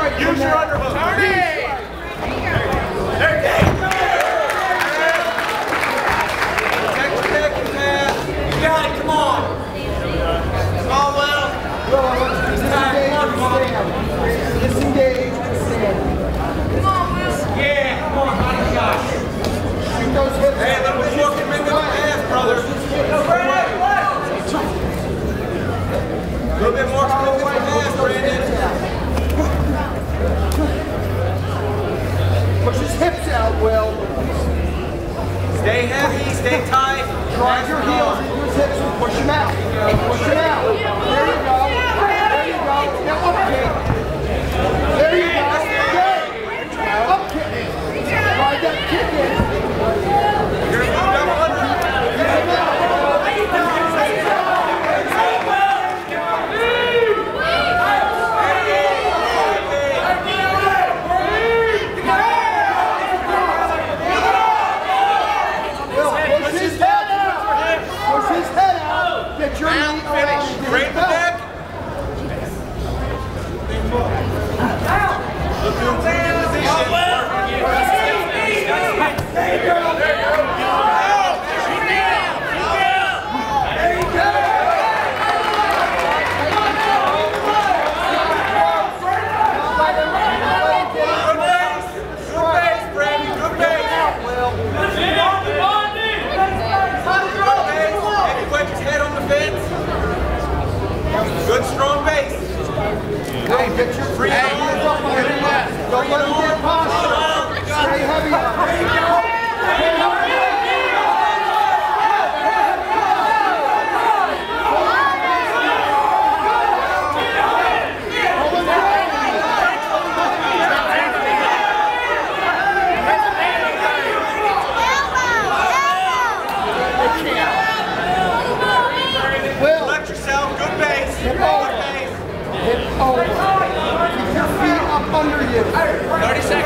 strike. Use your underhook. There you go. Protect your neck and pass. You got it. Come on. Come on, Will. Disengage and stand. Come on, Will. Yeah, come on, hot shot. Shoot those hips. Hey, a little bit more commitment to the pass, brother. A little bit more commitment to the pass, Brandon. Push his hips out, Will. Stay heavy, stay tight. Drive your heels into his hips and push him out. Push him out. There you go. There you go. Now up kick. There you go. Now up kick. Ride that kick in. You're going to double under. Get your knee around his Straight the neck. Look to him in position. There you go. Good strong base. Hey, get your free hands up on your left. Don't let him get posture. Stay heavy on him. There you go. Let yourself. Good base. Hip over. Hip over. Keep your feet up under you. 30 seconds.